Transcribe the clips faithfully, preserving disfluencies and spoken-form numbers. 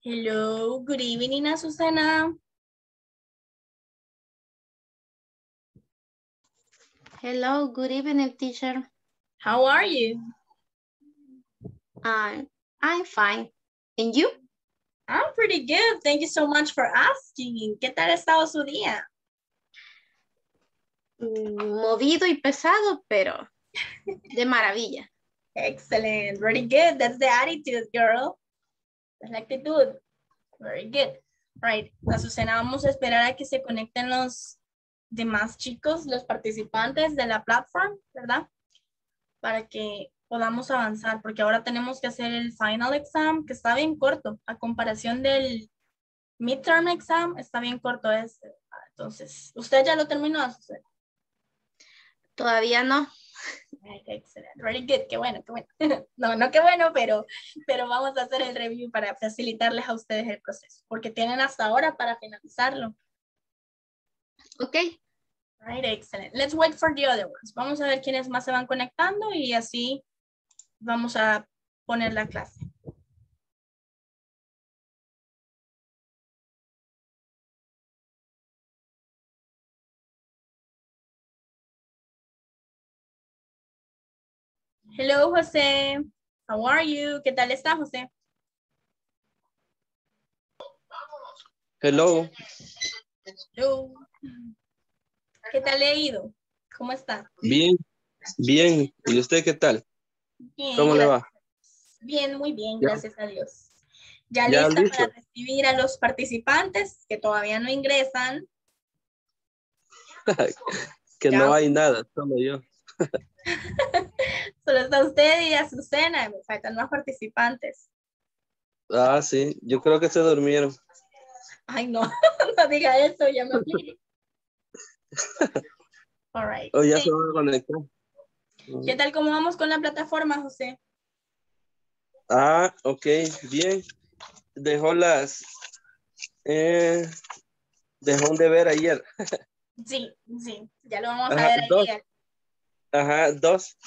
Hello, good evening, Azucena. Hello, good evening, teacher. How are you? Um, I'm fine. And you? I'm pretty good. Thank you so much for asking. ¿Qué tal ha estado su día? Mm, movido y pesado, pero de maravilla. Excellent. Very good. That's the attitude, girl. That's la actitud. Very good. Right. Azucena, vamos a esperar a que se conecten los demás chicos, los participantes de la platform, ¿verdad? Para que podamos avanzar, porque ahora tenemos que hacer el final exam, que está bien corto, a comparación del midterm exam, está bien corto este. Entonces, ¿usted ya lo terminó, Azucena? Todavía no. Excelente, very good, qué bueno, qué bueno. No, no qué bueno, pero, pero vamos a hacer el review para facilitarles a ustedes el proceso, porque tienen hasta ahora para finalizarlo. Ok. Right, excellent. Let's wait for the other ones. Vamos a ver quiénes más se van conectando y así vamos a poner la clase. Hello, José. How are you? ¿Qué tal está, José? Hello. Hello. ¿Qué tal le ha ido? ¿Cómo está? Bien, bien. ¿Y usted qué tal? Bien, ¿Cómo le gracias. va? Bien, muy bien, Ya, gracias a Dios. Ya ya lista para listo. recibir a los participantes que todavía no ingresan. Que Ya, no hay nada, solo yo. solo está usted y Azucena, me faltan más participantes. Ah, sí, yo creo que se durmieron. Ay, no, no diga eso, ya me afligí. All right. O ya Sí. se van a conectar. ¿Qué tal cómo vamos con la plataforma, José? Ah, ok, bien. Dejó las... Eh, dejó un deber ayer. Sí, sí, ya lo vamos a Ajá, ver dos. ayer. Ajá, dos.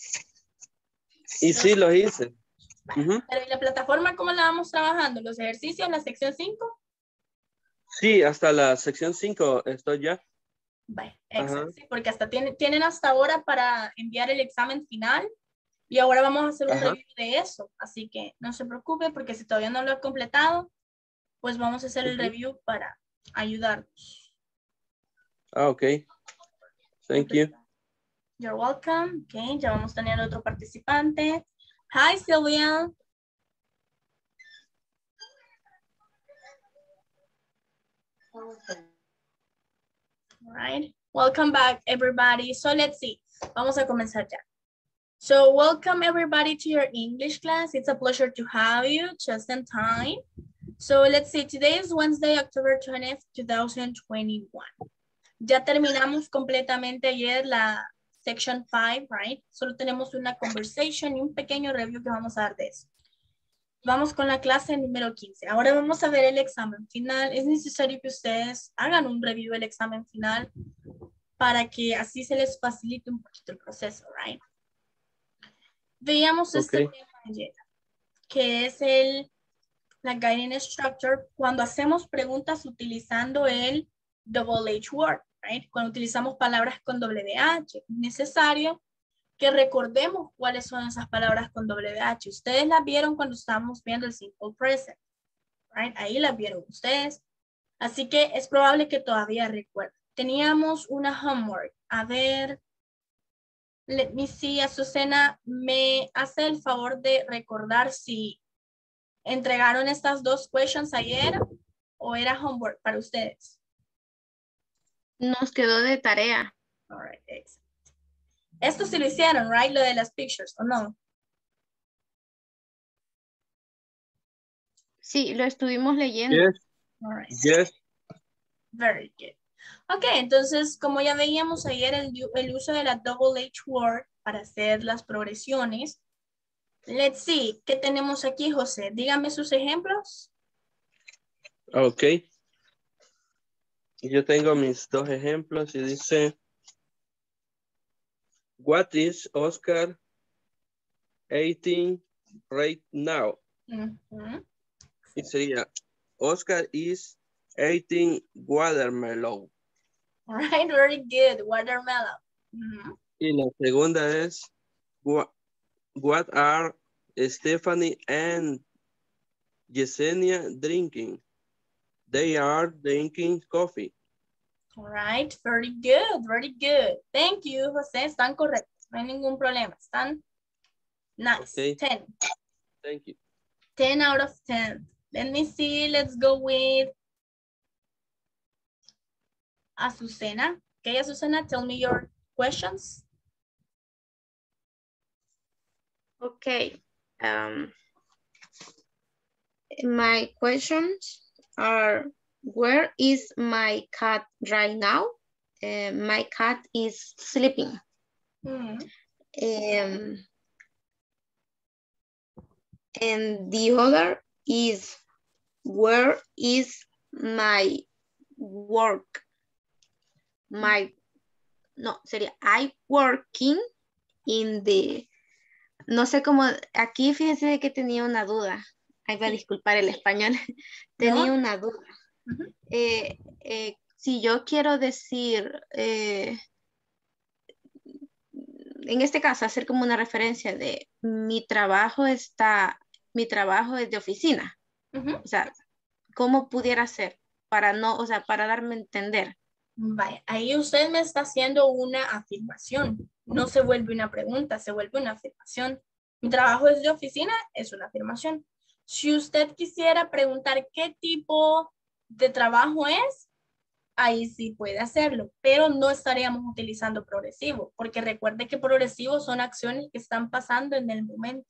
Y sí, los hice. Ujú. Pero ¿y la plataforma cómo la vamos trabajando? ¿Los ejercicios, la sección cinco? Sí, hasta la sección cinco estoy ya. Vale, Ajá. exacto. Sí, porque hasta tienen, tienen hasta ahora para enviar el examen final y ahora vamos a hacer un Ajá. review de eso. Así que no se preocupe porque si todavía no lo ha completado, pues vamos a hacer el Ujú. review para ayudarnos. Ah, ok. Thank you. You're welcome. Ok, ya vamos a tener otro participante. Hi, Sylvia. All right. Welcome back, everybody. So let's see. Vamos a comenzar ya. So welcome everybody to your English class. It's a pleasure to have you just in time. So let's see, today is Wednesday, October twentieth, two thousand twenty-one. Ya terminamos completamente ayer la section five, right? Solo tenemos una conversation y un pequeño review que vamos a dar de eso. Vamos con la clase número quince. Ahora vamos a ver el examen final. Es necesario que ustedes hagan un review del examen final para que así se les facilite un poquito el proceso, right? Veíamos este Ok. tema ayer, que es el, la guiding structure, cuando hacemos preguntas utilizando el double H word, right? Cuando utilizamos palabras con W H, es necesario que recordemos cuáles son esas palabras con W H. Ustedes las vieron cuando estábamos viendo el simple present, right? Ahí las vieron ustedes. Así que es probable que todavía recuerden. Teníamos una homework. A ver, let me see, Azucena, ¿me hace el favor de recordar si entregaron estas dos questions ayer o era homework para ustedes? Nos quedó de tarea. All right, excellent. Esto sí lo hicieron, right? Lo de las pictures, ¿o no? Sí, lo estuvimos leyendo. Yes. All right. Yes. Very good. Ok, entonces, como ya veíamos ayer, el, el uso de la double H word para hacer las progresiones. Let's see, ¿qué tenemos aquí, José? Dígame sus ejemplos. Ok. Yo tengo mis dos ejemplos y dice, what is Oscar eating right now? Uh-huh. Y sería, Oscar is eating watermelon. All right, very good. Watermelon. Mhm. Y la segunda es, what, what are Stephanie and Yesenia drinking? They are drinking coffee. All right, very good, very good. Thank you, José. Están correctos. No hay ningún problema. Están nice. Okay. ten. Thank you. ten out of ten. Let me see. Let's go with Azucena. Okay, Azucena, tell me your questions. Okay. Um, my questions are, where is my cat right now? Uh, my cat is sleeping. Hmm. Um, and the other is, where is my work? My, no, sería I working in the, no sé cómo, aquí fíjense de que tenía una duda. Ahí va a Sí. disculpar el español. Tenía No. una duda. Ujú. Eh, eh, si yo quiero decir, eh, en este caso, hacer como una referencia de mi trabajo está, mi trabajo es de oficina. Ujú. O sea, ¿cómo pudiera ser? Para no, o sea, para darme a entender. Vaya, ahí usted me está haciendo una afirmación. No se vuelve una pregunta, se vuelve una afirmación. Mi trabajo es de oficina, es una afirmación. Si usted quisiera preguntar qué tipo de trabajo es, ahí sí puede hacerlo, pero no estaríamos utilizando progresivo, porque recuerde que progresivo son acciones que están pasando en el momento.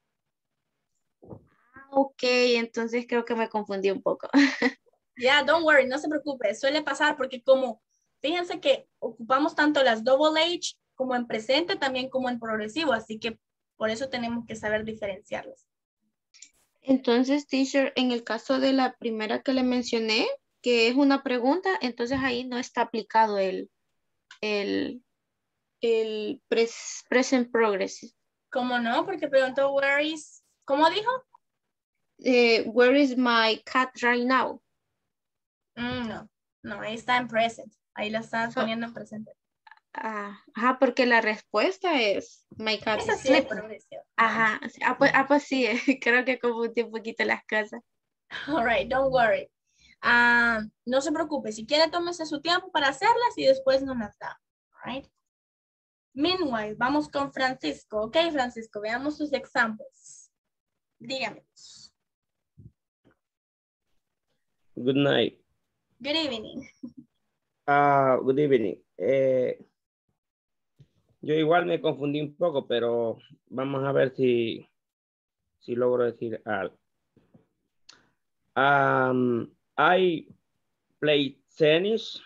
Ok, entonces creo que me confundí un poco. Yeah, don't worry, no se preocupe, suele pasar porque como, fíjense que ocupamos tanto las double H como en presente, también como en progresivo, así que por eso tenemos que saber diferenciarlas. Entonces, teacher, en el caso de la primera que le mencioné, que es una pregunta, entonces ahí no está aplicado el, el, el pres- present progressive. ¿Cómo no? Porque preguntó, where is, ¿cómo dijo? Eh, where is my cat right now? Mm, no, no, ahí está en present, ahí la está So, poniendo en presente. ah, ajá, porque la respuesta es my cat Esa is sí es sleeping. progresivo. Ajá, ah pues, ah, pues sí, creo que confundí un poquito las cosas. All right, don't worry. Ah, no se preocupe, si quiere tómese su tiempo para hacerlas y después nos las da. All right. Meanwhile, vamos con Francisco. Ok, Francisco, veamos sus examples. Dígame. Good night. Good evening. Ah, good evening. Eh, yo igual me confundí un poco, pero vamos a ver si, si logro decir algo. Um, I play tennis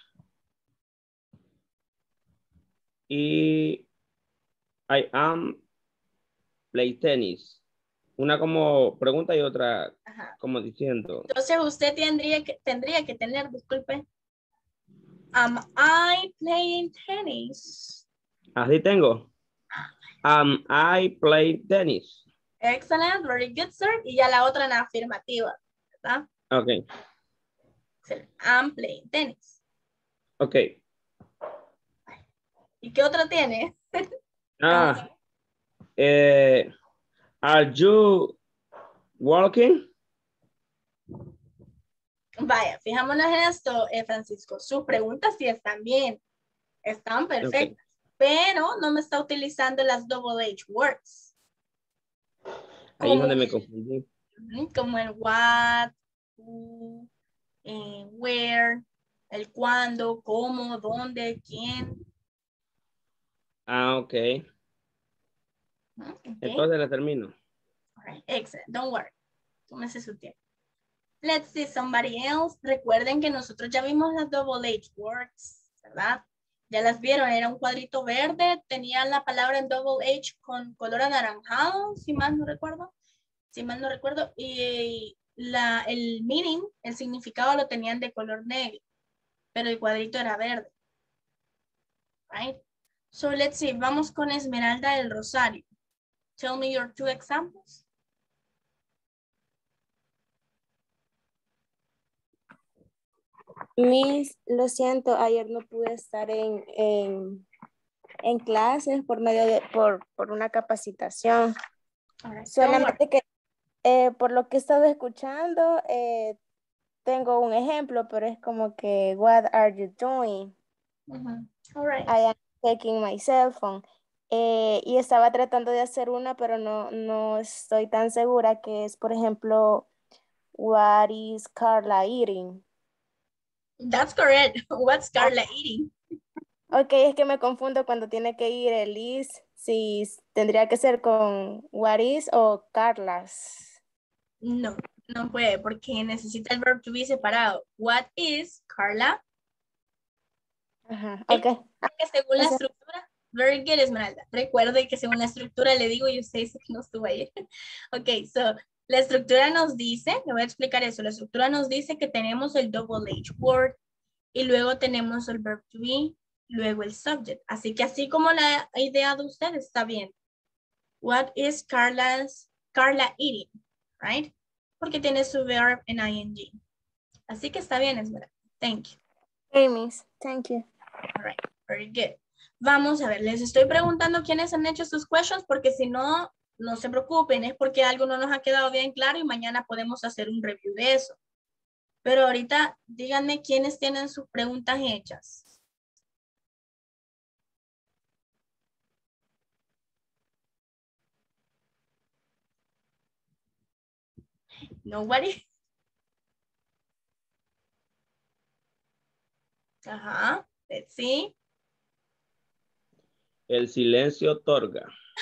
y I am play tennis. Una como pregunta y otra Ajá. como diciendo. Entonces usted tendría que, tendría que tener, disculpe. Am I playing tennis? Así tengo. Um, I play tennis. Excellent, very good, sir. Y ya la otra en afirmativa, ¿verdad? Ok, Excelente. I'm playing tennis. ok. ¿Y qué otra tiene? Ah, eh, are you walking? Vaya, fijémonos en esto, eh, Francisco. Sus preguntas sí están bien, están perfectas, Okay. pero no me está utilizando las double H words. Ahí es Como donde me el, confundí. como el what, who, eh, where, el cuándo, cómo, dónde, quién. Ah, ok. Okay. Entonces la termino. All right, excellent, don't worry. Tómese su tiempo. Let's see somebody else. Recuerden que nosotros ya vimos las double H words, ¿verdad? Ya las vieron, era un cuadrito verde, tenía la palabra en double H con color anaranjado, si mal no recuerdo. Si mal no recuerdo. Y la, el meaning, el significado lo tenían de color negro, pero el cuadrito era verde. Right? So let's see, vamos con Esmeralda del Rosario. Tell me your two examples. Miss, lo siento, ayer no pude estar en, en, en clases por medio de, por, por una capacitación. All right, don't worry. Solamente que eh, por lo que he estado escuchando, eh, tengo un ejemplo, pero es como que, what are you doing? Mhm. All right. I am taking my cell phone. Eh, y estaba tratando de hacer una, pero no, no estoy tan segura, que es, por ejemplo, what is Carla eating? That's correct. What's Carla eating? Ok, es que me confundo cuando tiene que ir el is, si s- tendría que ser con what is o Carlas. No, no puede porque necesita el verb to be separado. What is Carla? Ajá, ¿Eh? ok. Porque según la Gracias. estructura, very good, Esmeralda. Recuerde que según la estructura le digo y usted dice que no estuvo ahí. Ok, so la estructura nos dice, le voy a explicar eso, la estructura nos dice que tenemos el double H word y luego tenemos el verb to be, luego el subject. Así que así como la idea de usted está bien. What is Carla's, Carla eating? Right? Porque tiene su verb en ing. Así que está bien, Esmeralda. Thank you. Okay, Miss. Thank you. All right, very good. Vamos a ver, les estoy preguntando quiénes han hecho sus questions porque si no, no se preocupen, es porque algo no nos ha quedado bien claro y mañana podemos hacer un review de eso. Pero ahorita díganme quiénes tienen sus preguntas hechas. Nobody. Ajá, let's see. El silencio otorga.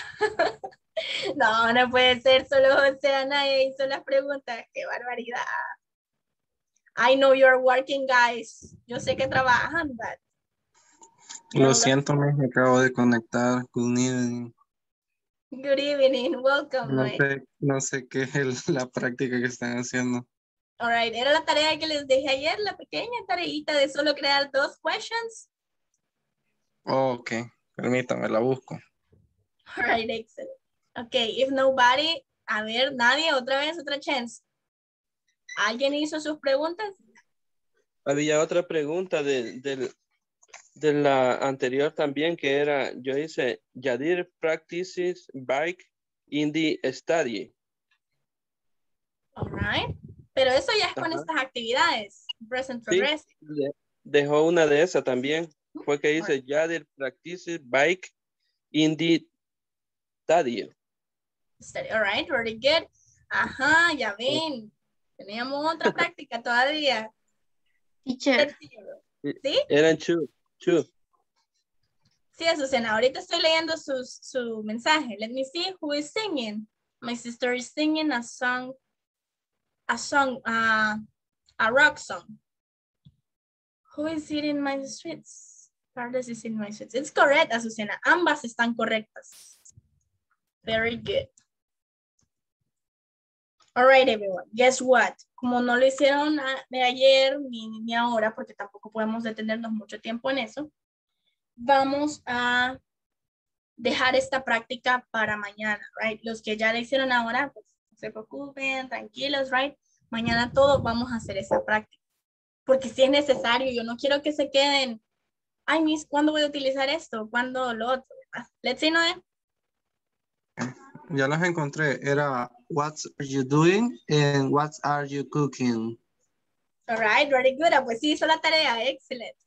No, no puede ser, solo José Anaya hizo las preguntas. ¡Qué barbaridad! I know you're working, guys. Yo sé que trabajan, but... Lo siento, me acabo de conectar. Good evening. Good evening, welcome, No Noé. sé, no sé qué es el- la práctica que están haciendo. All right, era la tarea que les dejé ayer, la pequeña tareita de solo crear dos questions. Oh, ok, permítame, la busco. All right, excellent. Okay, if nobody, a ver, nadie, otra vez, otra chance. ¿Alguien hizo sus preguntas? Había otra pregunta de, de, de la anterior también que era, yo hice, Yadir practices bike in the study. All right, pero eso ya es con Ajá. estas actividades, present Sí, progressive. de- dejó una de esas también. Fue que dice, Alright. Yadir practices bike in the study. Study. All right, very good. Ajá, ya ven. Teníamos otra práctica todavía. Teacher, Let's see. ¿Sí? Eran two, two. Sí, Azucena, ahorita estoy leyendo su, su mensaje. Let me see who is singing. My sister is singing a song, a song, uh, a rock song. Who is it in my streets? Carlos is in my streets. It's correct, Azucena. Ambas están correctas. Very good. All right, everyone. Guess what? Como no lo hicieron de ayer ni, ni ahora, porque tampoco podemos detenernos mucho tiempo en eso, vamos a dejar esta práctica para mañana, right? Los que ya la hicieron ahora, pues no se preocupen, tranquilos, right? Mañana todos vamos a hacer esa práctica. Porque si es necesario, yo no quiero que se queden, ay, Miss, ¿cuándo voy a utilizar esto? ¿Cuándo lo otro? Let's see, Noé. Ya las encontré. Era what are you doing and what are you cooking. All right, very good. Ah, pues sí, hizo la tarea. Excellent.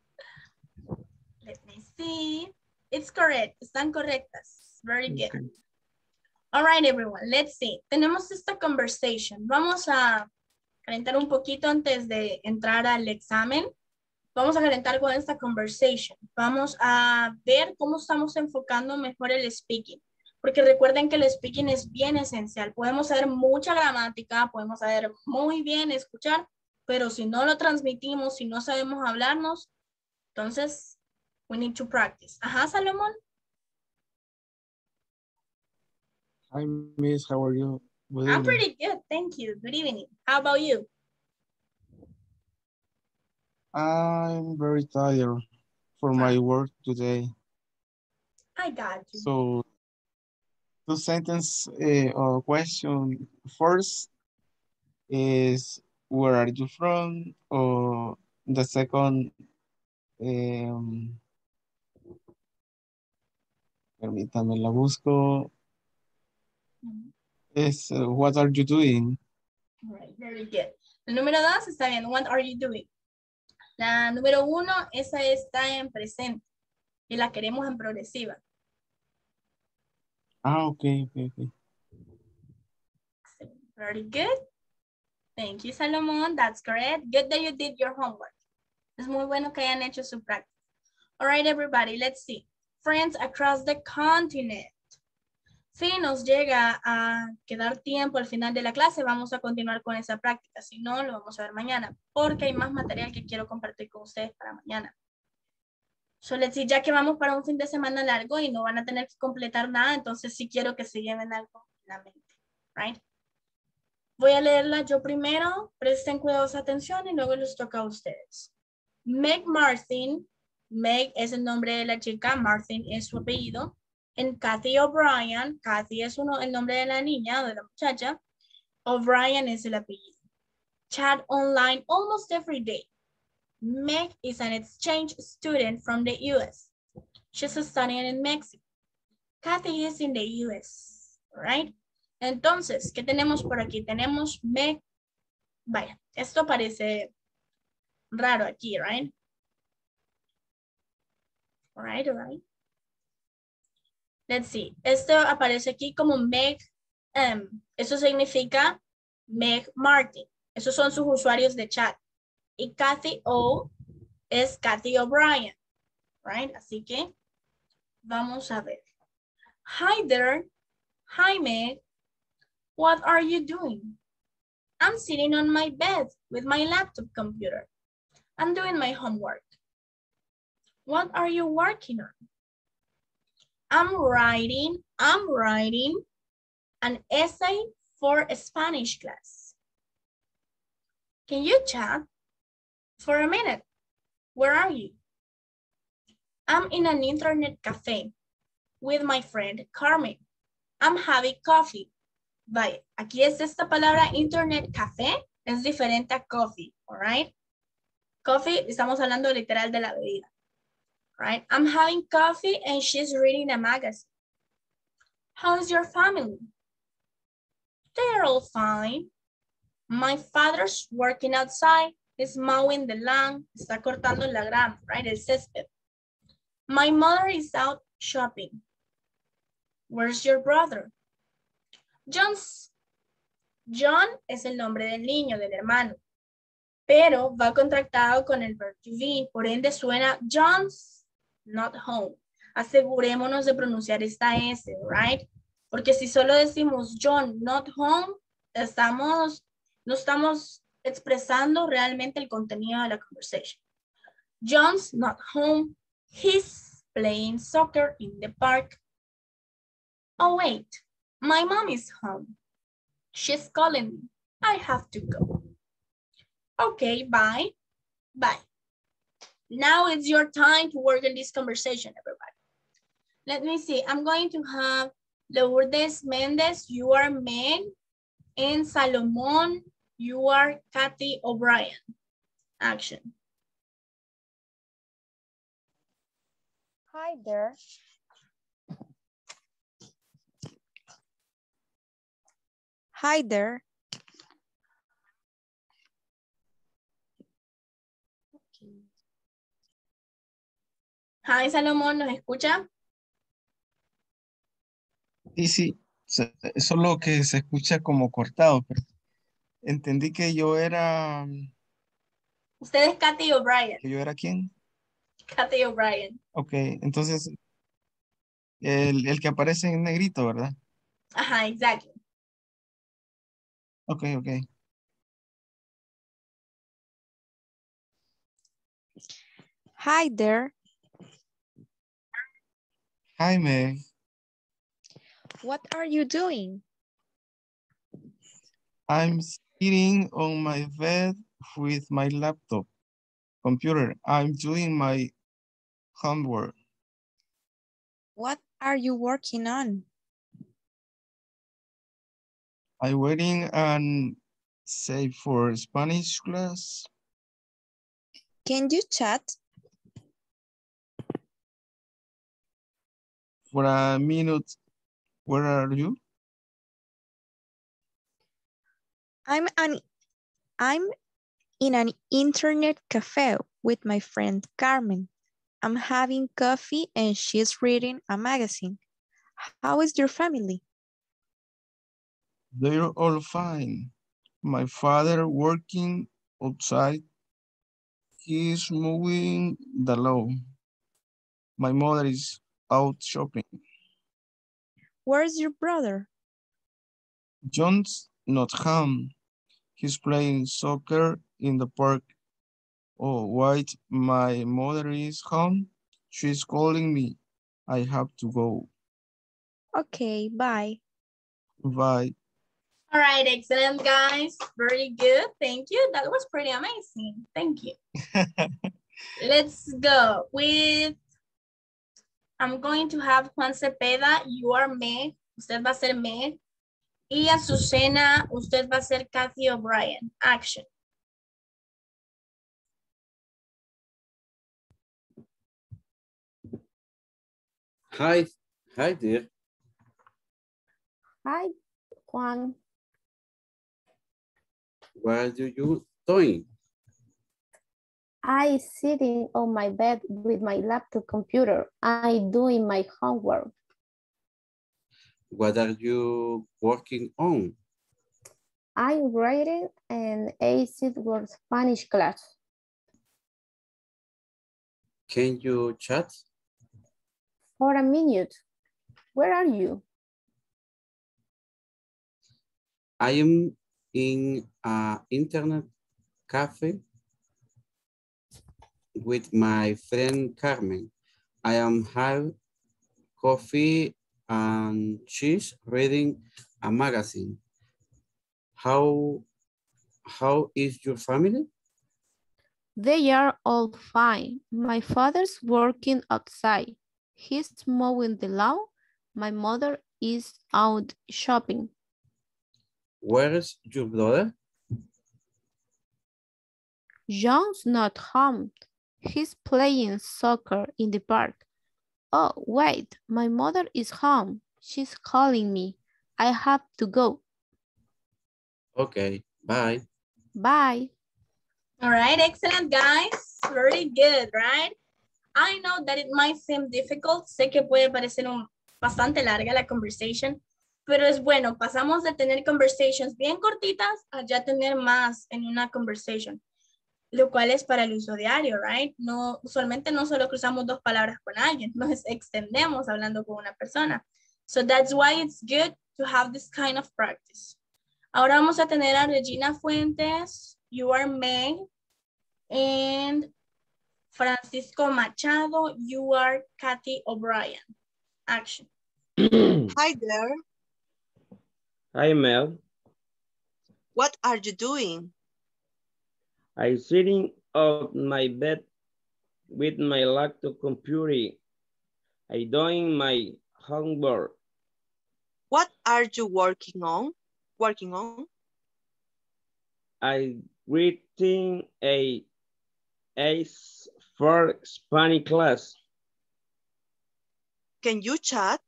Let me see. It's correct. Están correctas. Very good. Okay. All right, everyone. Let's see. Tenemos esta conversation. Vamos a calentar un poquito antes de entrar al examen. Vamos a calentar con esta conversation. Vamos a ver cómo estamos enfocando mejor el speaking. Porque recuerden que el speaking es bien esencial. Podemos saber mucha gramática, podemos saber muy bien escuchar, pero si no lo transmitimos, si no sabemos hablarnos, entonces, we need to practice. Ajá, Salomón. Hi, Miss. How are you? Good I'm evening. pretty good, thank you. Good evening. How about you? I'm very tired for my work today. I got you. So, two sentence uh, or question. First is, where are you from? Or the second, um, permítame, la busco. Es, uh, what are you doing? All right, very good. El número dos está bien. What are you doing? La número uno, esa está en presente y la queremos en progresiva. Ah, ok, ok, ok. Very good. Thank you, Salomon. That's correct. Good that you did your homework. Es muy bueno que hayan hecho su práctica. All right, everybody, let's see. Friends across the continent. Si nos llega a quedar tiempo al final de la clase, vamos a continuar con esa práctica. Si no, lo vamos a ver mañana, porque hay más material que quiero compartir con ustedes para mañana. So, let's see, ya que vamos para un fin de semana largo y no van a tener que completar nada, entonces sí quiero que se lleven algo en la mente, right? Voy a leerla yo primero, presten cuidadosa atención y luego les toca a ustedes. Meg Martin, Meg es el nombre de la chica, Martin es su apellido. En Kathy O'Brien, Kathy es uno, el nombre de la niña o de la muchacha, O'Brien es el apellido. Chat online almost every day. Meg is an exchange student from the U S. She's studying in Mexico. Kathy is in the U S, right? Entonces, ¿qué tenemos por aquí? Tenemos Meg. Vaya, esto parece raro aquí, right? All right, all right. Let's see. Esto aparece aquí como Meg M. Eso significa Meg Martin. Esos son sus usuarios de chat. Y Kathy O es Kathy O'Brien. Right? Así que vamos a ver. Hi there. Hi, Meg. What are you doing? I'm sitting on my bed with my laptop computer. I'm doing my homework. What are you working on? I'm writing, I'm writing an essay for a Spanish class. Can you chat for a minute? Where are you? I'm in an internet cafe with my friend Carmen. I'm having coffee. Vaya, aquí es esta palabra internet café, es diferente a coffee, all right? Coffee, estamos hablando literal de la bebida, right? I'm having coffee and she's reading a magazine. How's your family? They're all fine. My father's working outside. He's mowing the lawn. Está cortando la grama, right? El césped. My mother is out shopping. Where's your brother? John's. John es el nombre del niño, del hermano. Pero va contractado con el verb to be. Por ende suena John's not home. Asegurémonos de pronunciar esta S, right? Porque si solo decimos John not home, estamos, no estamos expresando realmente el contenido de la conversation. John's not home. He's playing soccer in the park. Oh, wait. My mom is home. She's calling me. I have to go. Okay, bye. Bye. Now it's your time to work on this conversation, everybody. Let me see. I'm going to have Lourdes Mendez, you are Meg, and Salomon, you are Kathy O'Brien. Action. Hi there. Hi there. Hi, Salomón, ¿nos escucha? Sí, sí, se- solo que se escucha como cortado, pero entendí que yo era, Usted es Kathy O'Brien. que yo era quién. Kathy O'Brien. Ok, entonces el, el que aparece en negrito, ¿verdad? Ajá, exactly. Ok, ok. Hi there. Hi, Meg. What are you doing? I'm sitting on my bed with my laptop computer. I'm doing my homework. What are you working on? I'm waiting and say for Spanish class. Can you chat? For a minute, where are you? I'm an I'm in an internet cafe with my friend Carmen. I'm having coffee and she's reading a magazine. How is your family? They're all fine. My father working outside. He's mowing the lawn. My mother is out shopping. Where's your brother? John's not home. He's playing soccer in the park. Oh, wait, my mother is home. She's calling me. I have to go. Okay, bye. Bye. All right, excellent, guys. Very good. Thank you. That was pretty amazing. Thank you. Let's go with, I'm going to have Juan Cepeda. You are Meg. Usted va a ser Meg. Y Azucena, usted va a ser Kathy O'Brien. Action. Hi, hi there. Hi, Juan. What are you doing? I sitting on my bed with my laptop computer. I doing my homework. What are you working on? I writing an acid word Spanish class. Can you chat? For a minute. Where are you? I am in an internet cafe with my friend Carmen. I am having coffee and she's reading a magazine. How, how is your family? They are all fine. My father's working outside. He's mowing the lawn. My mother is out shopping. Where's your brother? John's not home. He's playing soccer in the park. Oh, wait, my mother is home. She's calling me. I have to go. Okay, bye. Bye. All right, excellent, guys. Very good, right? I know that it might seem difficult. Sé que puede parecer un, bastante larga la conversation, pero es bueno. Pasamos de tener conversations bien cortitas a ya tener más en una conversation, lo cual es para el uso diario, right? No, usualmente no solo cruzamos dos palabras con alguien, nos extendemos hablando con una persona. So that's why it's good to have this kind of practice. Ahora vamos a tener a Regina Fuentes, you are Meg, and Francisco Machado, you are Kathy O'Brien. Action. Hi there. Hi, Mel. What are you doing? I'm sitting on my bed with my laptop computer. I'm doing my homework. What are you working on? Working on? I'm reading a ace for Spanish class. Can you chat?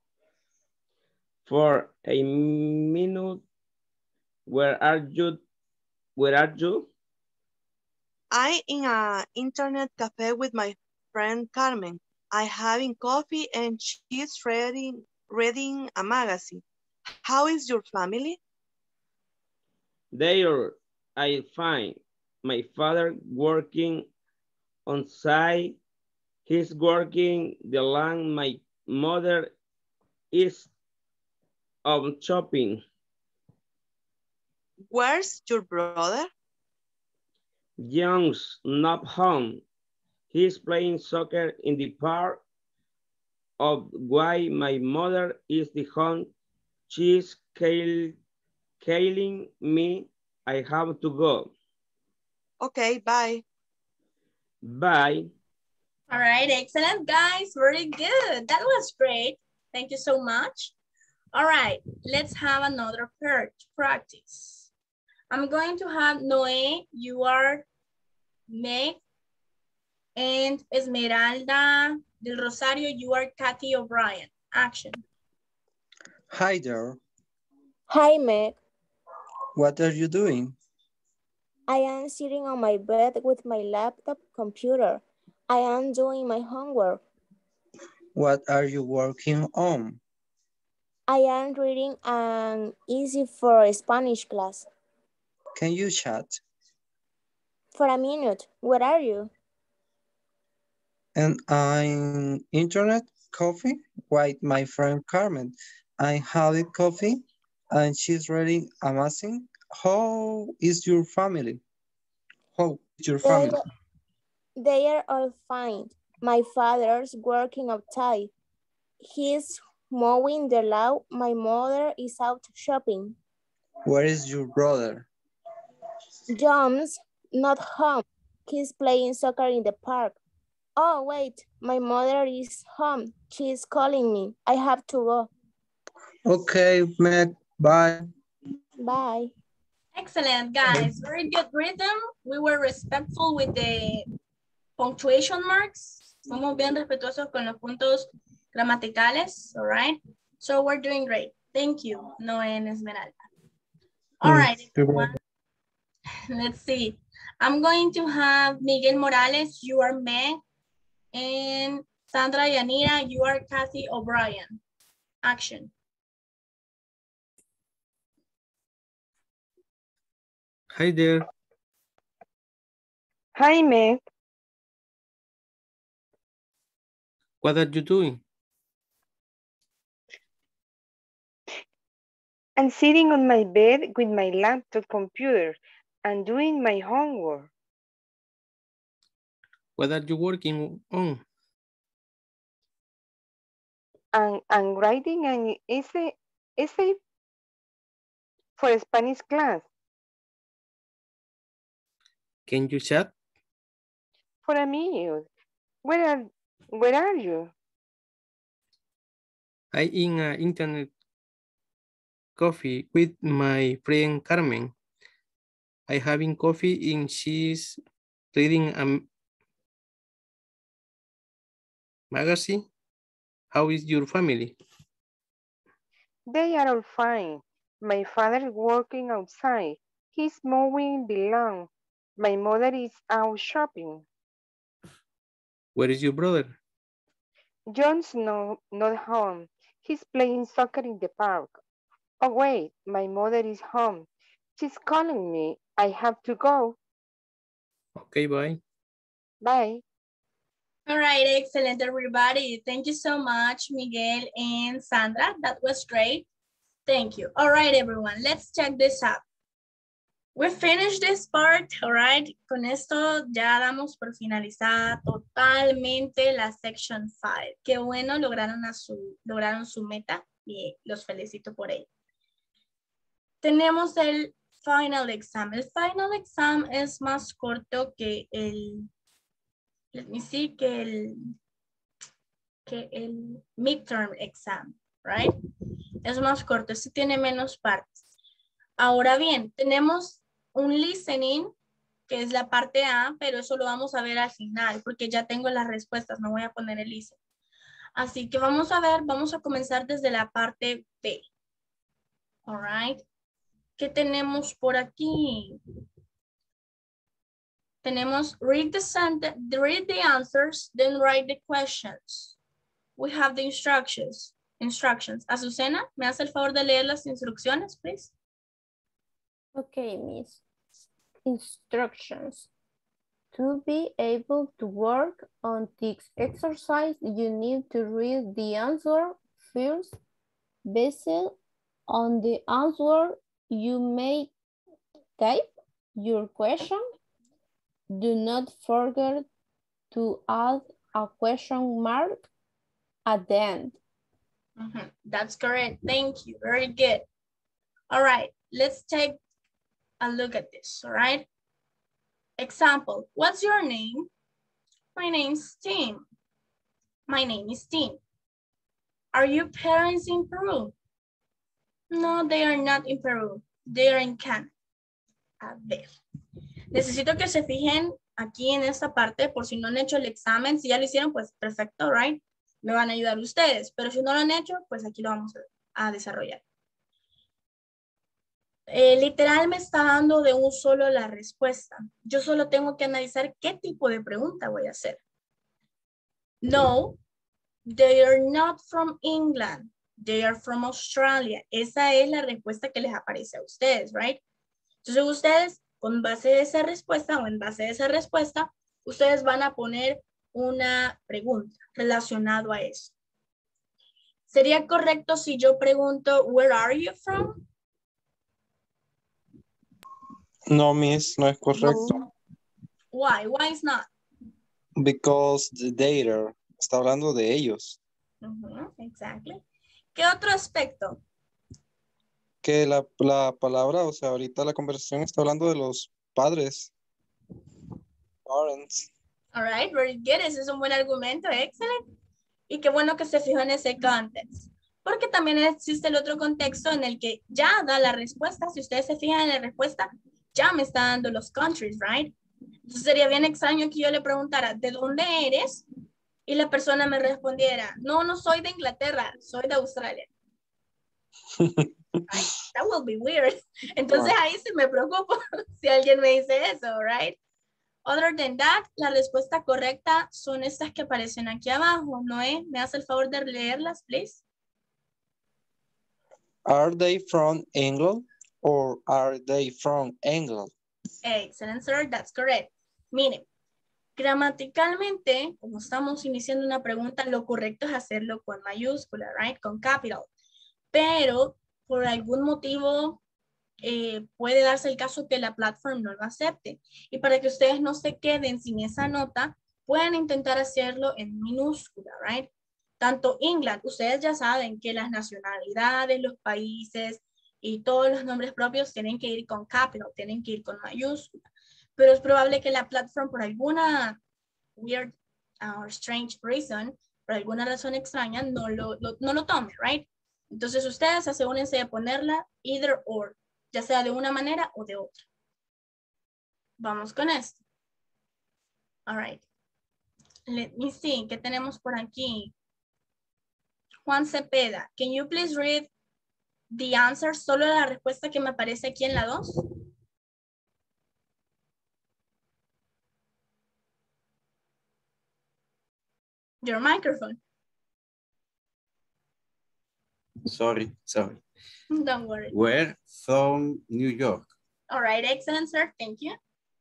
For a minute, where are you? Where are you? I in an internet cafe with my friend Carmen. I having coffee and she's reading reading a magazine. How is your family? There I find my father working on site. He's working the land. My mother is out shopping. Where's your brother? John's not home. He's playing soccer in the park. Of why my mother is the home. She's calling me. I have to go. Okay, bye. Bye. All right, excellent, guys. Very good. That was great. Thank you so much. All right, let's have another pair to practice. I'm going to have Noe, you are Meg, And Esmeralda del Rosario, you are Kathy O'Brien. Action. Hi there. Hi, Meg. What are you doing? I am sitting on my bed with my laptop computer. I am doing my homework. What are you working on? I am reading an easy for Spanish class. Can you chat? For a minute, where are you? And I'm internet coffee with my friend Carmen. I'm having coffee and she's reading amazing. How is your family? How is your They, family? they are all fine. My father's working outside. He's mowing the lawn. My mother is out shopping. Where is your brother? John's not home. He's playing soccer in the park. Oh, wait, my mother is home. She's calling me. I have to go. Okay, Meg, bye. Bye. Excellent, guys. Very good rhythm. We were respectful with the punctuation marks. Somos bien respetuosos con los puntos gramaticales, all right? So we're doing great. Thank you, Noe and Esmeralda. All right, everyone. Let's see. I'm going to have Miguel Morales, you are Meg, and Sandra Yanira, you are Kathy O'Brien. Action. Hi there. Hi, Meg. What are you doing? I'm sitting on my bed with my laptop computer and doing my homework. What are you working on? And I'm writing an essay, essay for Spanish class. Can you chat? For a minute. Where are, where are you? I in an internet coffee with my friend Carmen. I having coffee and she's reading a magazine. How is your family? They are all fine. My father is working outside. He's mowing the lawn. My mother is out shopping. Where is your brother? John's no, not home. He's playing soccer in the park. Oh, wait, my mother is home. She's calling me. I have to go. Okay, bye. Bye. All right, excellent, everybody. Thank you so much, Miguel and Sandra. That was great. Thank you. All right, everyone, let's check this out. We finished this part, all right. Con esto ya damos por finalizada totalmente la section five. Qué bueno, lograron, a su, lograron su meta y los felicito por ello. Tenemos el final exam. El final exam es más corto que el, let me see, que el, que el midterm exam, right? Es más corto, este tiene menos partes. Ahora bien, tenemos un listening, que es la parte A, pero eso lo vamos a ver al final, porque ya tengo las respuestas, no voy a poner el listening. Así que vamos a ver, vamos a comenzar desde la parte B. All right. ¿Qué tenemos por aquí? Tenemos read the, sentence, read the answers, then write the questions. We have the instructions. Instructions. Azucena, ¿me hace el favor de leer las instrucciones, please? Okay, Miss. Instructions. To be able to work on this exercise, you need to read the answer first. Based on the answer, you may type your question. Do not forget to add a question mark at the end. Mm-hmm. That's correct. Thank you. Very good. All right, let's take a look at this, all right? Example, what's your name? My name's Tim. My name is Tim. Are your parents in Peru? No, they are not in Peru. They are in Canada. A ver. Necesito que se fijen aquí en esta parte, por si no han hecho el examen, si ya lo hicieron, pues perfecto, right? Me van a ayudar ustedes, pero si no lo han hecho, pues aquí lo vamos a, a desarrollar. Eh, literal me está dando de un solo la respuesta. Yo solo tengo que analizar qué tipo de pregunta voy a hacer. No, they are not from England. They are from Australia. Esa es la respuesta que les aparece a ustedes, right? Entonces ustedes, con base de esa respuesta o en base de esa respuesta, ustedes van a poner una pregunta relacionada a eso. ¿Sería correcto si yo pregunto, where are you from? No, miss, no es correcto. No. Why? Why is not? Because the data está hablando de ellos. Uh-huh, exactly. ¿Qué otro aspecto? Que la, la palabra, o sea, ahorita la conversación está hablando de los padres. Parents. All right, very good. Ese es un buen argumento. Excelente. Y qué bueno que se fijó en ese contexto. Porque también existe el otro contexto en el que ya da la respuesta. Si ustedes se fijan en la respuesta, ya me está dando los countries, right? Entonces sería bien extraño que yo le preguntara, ¿de dónde eres? Y la persona me respondiera, no, no soy de Inglaterra, soy de Australia. Right? That will be weird. Entonces ahí sí me preocupo si alguien me dice eso, right? Other than that, la respuesta correcta son estas que aparecen aquí abajo. Noé, ¿me hace el favor de leerlas, please? Are they from England or are they from England? Excellent, sir. That's correct. Miren, gramaticalmente, como estamos iniciando una pregunta, lo correcto es hacerlo con mayúscula, right? Con capital. Pero por algún motivo eh, puede darse el caso que la plataforma no lo acepte. Y para que ustedes no se queden sin esa nota, pueden intentar hacerlo en minúscula, right? Tanto England, ustedes ya saben que las nacionalidades, los países y todos los nombres propios tienen que ir con capital, tienen que ir con mayúscula. Pero es probable que la plataforma por alguna weird or strange reason, por alguna razón extraña, no lo, lo, no lo tome, right? Entonces ustedes asegúrense de ponerla either or, ya sea de una manera o de otra. Vamos con esto. All right. Let me see, ¿qué tenemos por aquí? Juan Cepeda, can you please read the answer? Solo la respuesta que me aparece aquí en la dos. Your microphone. Sorry, sorry. Don't worry. We're from New York. All right, excellent, sir. Thank you.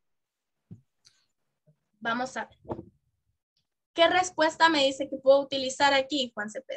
Vamos a ver. ¿Qué respuesta me dice que puedo utilizar aquí, Juan Cepeda?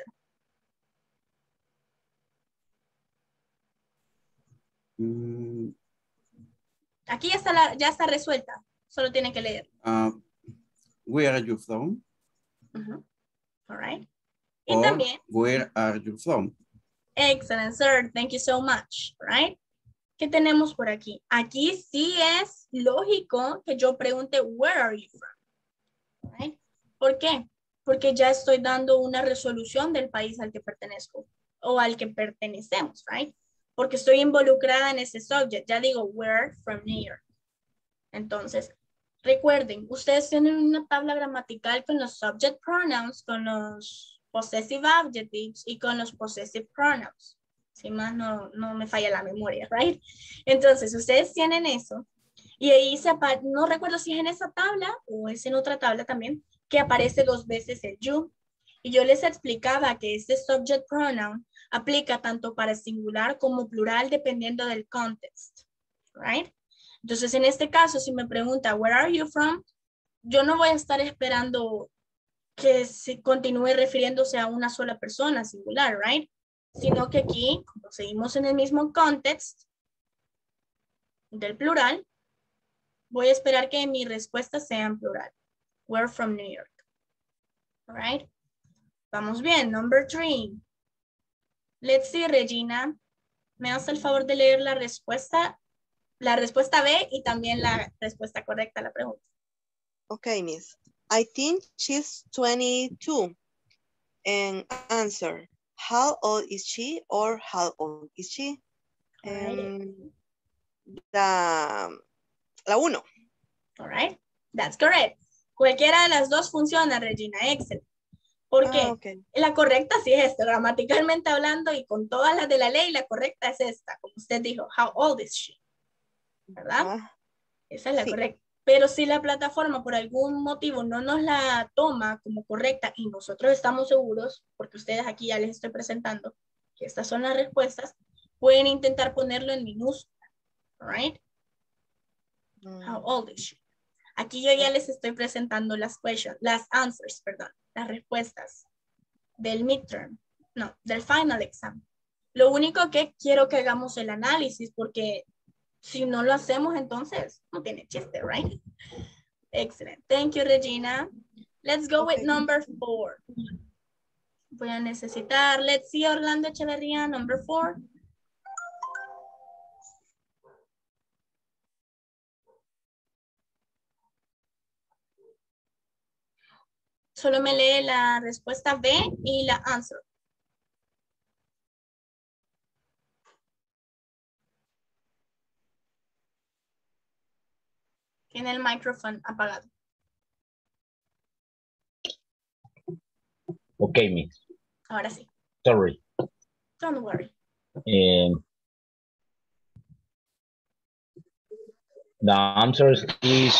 Mm. Aquí ya está, la, ya está resuelta. Solo tiene que leer. Uh, where are you from? Uh-huh. All right. Y Or también. where are you from? Excellent, sir. Thank you so much. All right. ¿Qué tenemos por aquí? Aquí sí es lógico que yo pregunte, where are you from? All right. ¿Por qué? Porque ya estoy dando una resolución del país al que pertenezco o al que pertenecemos, right? Porque estoy involucrada en ese subject. Ya digo, where from New York. Entonces, recuerden, ustedes tienen una tabla gramatical con los subject pronouns, con los possessive adjectives y con los possessive pronouns. Si más no, no me falla la memoria, right? Entonces, ustedes tienen eso. Y ahí se no recuerdo si es en esa tabla o es en otra tabla también, que aparece dos veces el you. Y yo les explicaba que este subject pronoun aplica tanto para singular como plural dependiendo del context, right? Entonces, en este caso, si me pregunta, where are you from? Yo no voy a estar esperando que se continúe refiriéndose a una sola persona singular, right? Sino que aquí, como seguimos en el mismo context del plural, voy a esperar que mi respuesta sea en plural. We're from New York. All right. Vamos bien. Number three. Let's see, Regina. ¿Me hace el favor de leer la respuesta? La respuesta B y también la respuesta correcta a la pregunta. Okay, Miss. I think she's twenty-two. And answer, how old is she or how old is she? All right. Um, la, la uno. All right. That's correct. Cualquiera de las dos funciona, Regina. Excellent. ¿Por qué? Ah, okay. La correcta sí es esta, gramaticalmente hablando y con todas las de la ley, la correcta es esta. Como usted dijo, how old is she? ¿Verdad? Ah, Esa es la sí. correcta. Pero si la plataforma por algún motivo no nos la toma como correcta y nosotros estamos seguros, porque ustedes aquí ya les estoy presentando que estas son las respuestas, pueden intentar ponerlo en minúscula. Right? How old is she? Aquí yo ya les estoy presentando las questions, las answers, perdón, las respuestas del midterm, no, del final exam. Lo único que quiero que hagamos el análisis, porque si no lo hacemos, entonces no tiene chiste, right? Excellent. Thank you, Regina. Let's go Okay. with number four. Voy a necesitar, let's see, Orlando Echeverría, number four. Solo me lee la respuesta B y la answer. Tiene el micrófono apagado. Okay, miss. Ahora sí. Sorry. Don't worry. Um, the answer is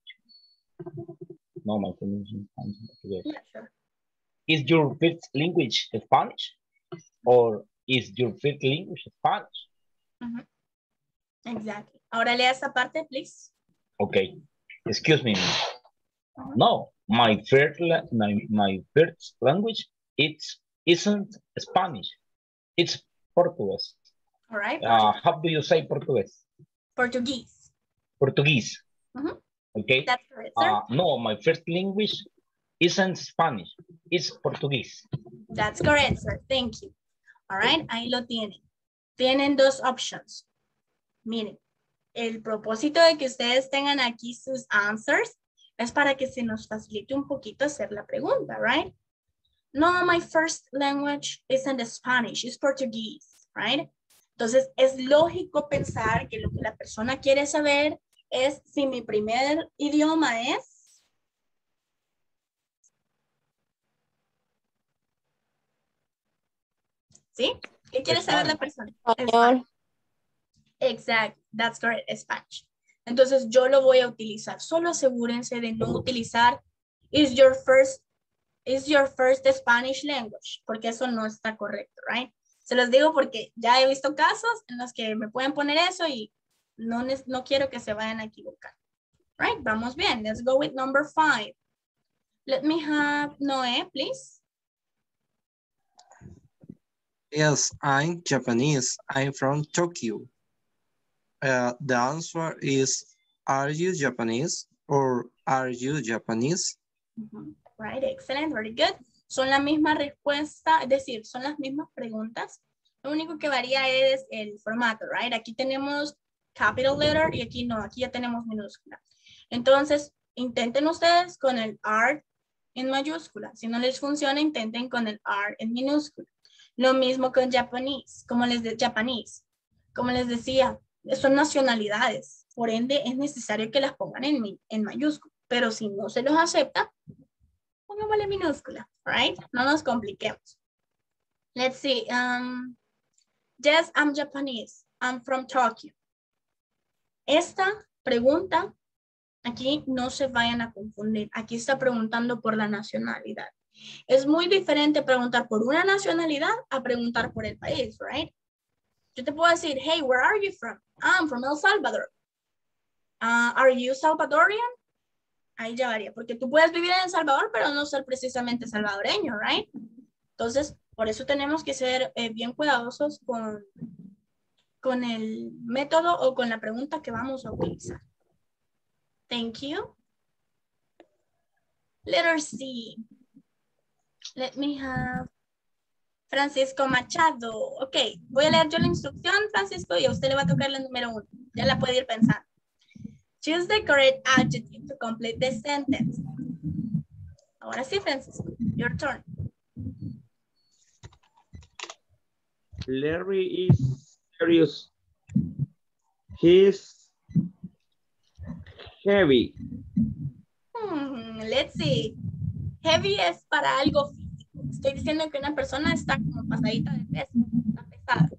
no, my phone is Yeah, sure. Is your fifth language Spanish, or is your fifth language Spanish? Uh-huh. Exactly. Ahora lea esa parte, please. Okay. Excuse me. Uh-huh. No, my first my, my first language it's isn't Spanish. It's Portuguese. All right. Uh, how do you say Portuguese? Portuguese. Portuguese. Uh-huh. Okay. That's correct, sir. Uh, no, my first language isn't Spanish. It's Portuguese. That's correct, sir. Thank you. All right. Ahí lo tienen. Tienen dos options. Miren, el propósito de que ustedes tengan aquí sus answers es para que se nos facilite un poquito hacer la pregunta, right? No, my first language isn't Spanish, it's Portuguese, right? Entonces, es lógico pensar que lo que la persona quiere saber es si mi primer idioma es... ¿Sí? ¿Qué quiere saber la persona? Español. Exacto, that's correct, Spanish. Entonces, yo lo voy a utilizar. Solo asegúrense de no utilizar is your first is your first Spanish language, porque eso no está correcto, right? Se los digo porque ya he visto casos en los que me pueden poner eso y no, no quiero que se vayan a equivocar. Right, vamos bien. Let's go with number five. Let me have Noé, please. Yes, I'm Japanese. I'm from Tokyo. Uh, the answer is, are you Japanese or are you Japanese? Uh-huh. Right, excellent, very good. Son la misma respuesta, es decir, son las mismas preguntas. Lo único que varía es el formato, right? Aquí tenemos capital letter y aquí no, aquí ya tenemos minúscula. Entonces, intenten ustedes con el R en mayúscula. Si no les funciona, intenten con el R en minúscula. Lo mismo con Japanese, como les, de, Japanese. Como les decía, son nacionalidades. Por ende, es necesario que las pongan en, en mayúscula. Pero si no se los acepta, pongámosle minúscula, right? No nos compliquemos. Let's see. Um, yes, I'm Japanese. I'm from Tokyo. Esta pregunta, aquí no se vayan a confundir. Aquí está preguntando por la nacionalidad. Es muy diferente preguntar por una nacionalidad a preguntar por el país, right? Yo te puedo decir, hey, where are you from? I'm from El Salvador. Uh, are you Salvadorian? Ahí ya varía, porque tú puedes vivir en El Salvador, pero no ser precisamente salvadoreño, right? Entonces, por eso tenemos que ser eh, bien cuidadosos con, con el método o con la pregunta que vamos a utilizar. Thank you. Letter C. Let me have Francisco Machado. Ok, voy a leer yo la instrucción, Francisco, y a usted le va a tocar la número uno. Ya la puede ir pensando. Choose the correct adjective to complete the sentence. Ahora sí, Francisco, your turn. Larry is serious. He's heavy. Hmm, let's see. Heavy es para algo físico. Estoy diciendo que una persona está como pasadita de peso, está pesada.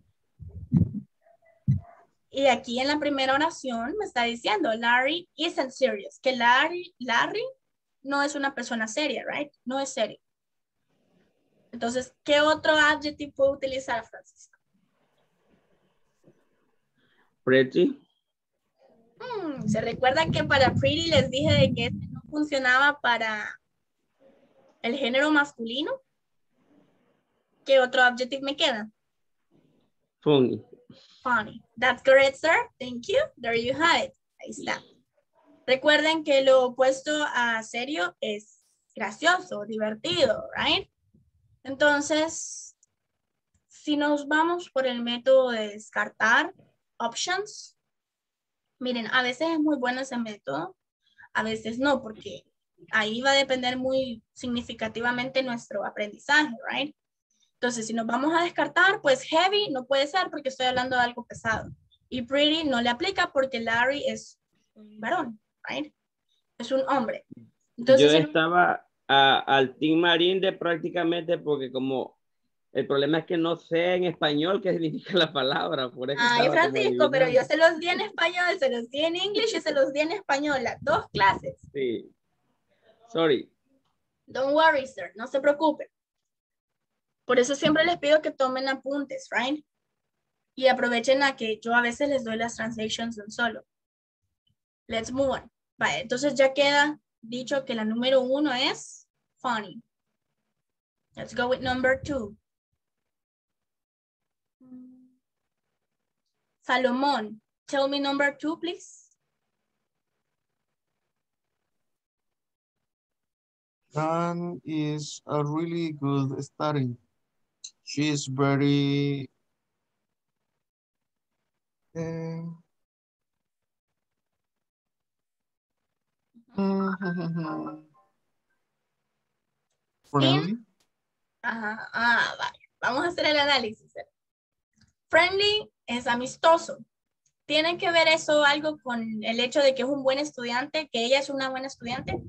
Y aquí en la primera oración me está diciendo, Larry isn't serious. Que Larry, Larry no es una persona seria, right? No es serio. Entonces, ¿qué otro adjetivo puedo utilizar, Francisco? Pretty. Hmm, ¿se recuerdan que para pretty les dije de que este no funcionaba para el género masculino? ¿Qué otro adjetivo me queda? Funny. Funny. That's correct, sir. Thank you. There you have it. Ahí está. Recuerden que lo opuesto a serio es gracioso, divertido, right? Entonces, si nos vamos por el método de descartar options, miren, a veces es muy bueno ese método, a veces no, porque ahí va a depender muy significativamente nuestro aprendizaje, right? Entonces, si nos vamos a descartar, pues heavy no puede ser porque estoy hablando de algo pesado. Y pretty no le aplica porque Larry es un varón, right? Es un hombre. Entonces, Yo si estaba a- al Team Marín de prácticamente porque como el problema es que no sé en español qué significa la palabra, por eso Ay, estaba como Francisco, pero adivinando. yo se los di en español, se los di en inglés y se los di en español, las dos clases. Sí. Sorry. Don't worry, sir, no se preocupen. Por eso siempre les pido que tomen apuntes, right? Y aprovechen a que yo a veces les doy las translations de un solo. Let's move on. Vale, entonces ya queda dicho que la número uno es funny. Let's go with number two. Salomón, tell me number two, please. Dan is a really good study. She is very eh, friendly. Ajá, ah, vale. Vamos a hacer el análisis. Friendly es amistoso. ¿Tiene que ver eso algo con el hecho de que es un buen estudiante, que ella es una buena estudiante?